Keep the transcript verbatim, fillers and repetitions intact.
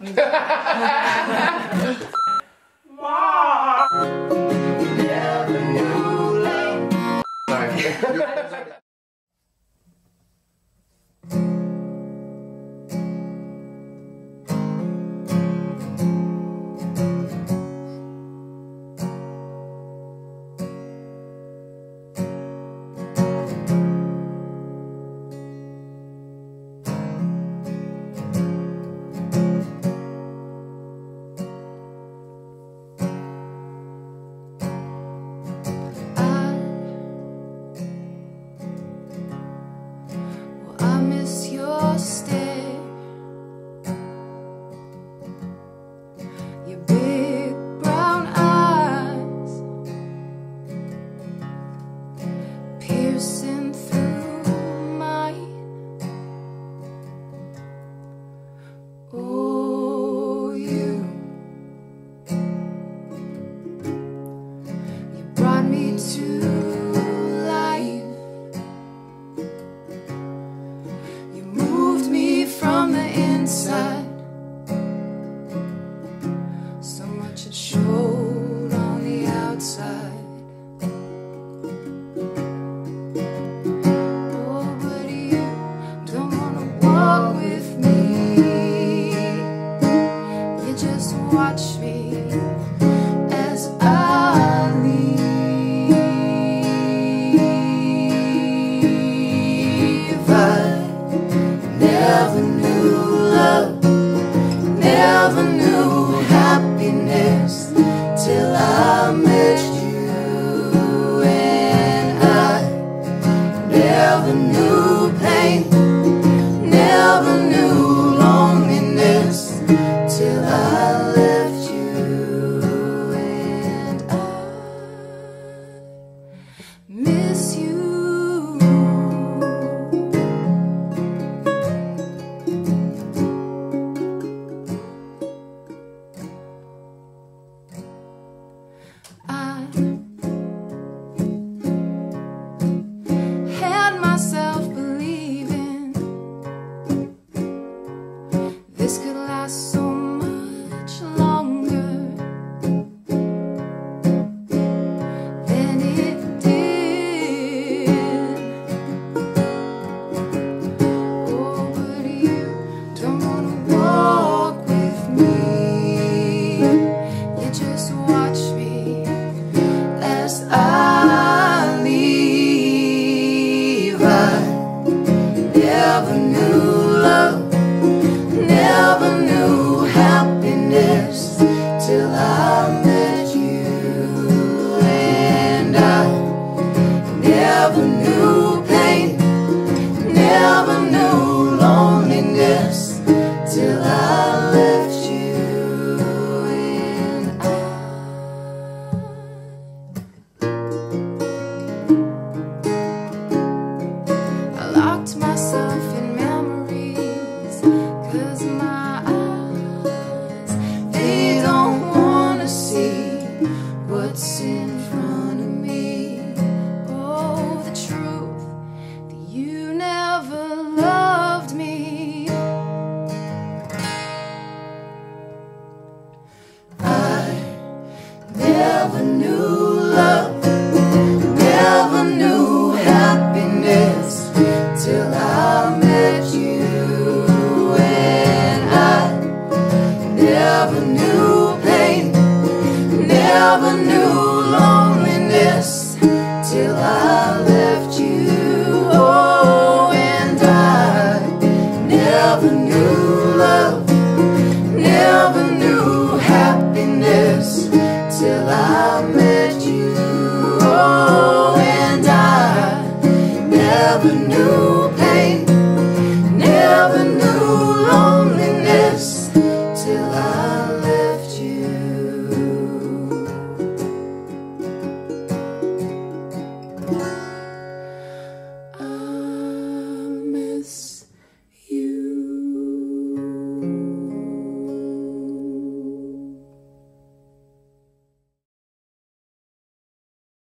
Never knew love. Sorry. Watch me as I leave. I never knew love, never knew happiness till I met you, and I never knew pain, never knew loneliness till I miss you. I had myself believing this could last so much longer. Never knew love, never knew happiness till I met you, and I never knew pain, never knew loneliness till I left you, and I, I locked myself in memories, 'cause my eyes, they don't wanna see what's in front of me. Oh, the truth that you never loved me. I never knew love, never knew happiness till I met you.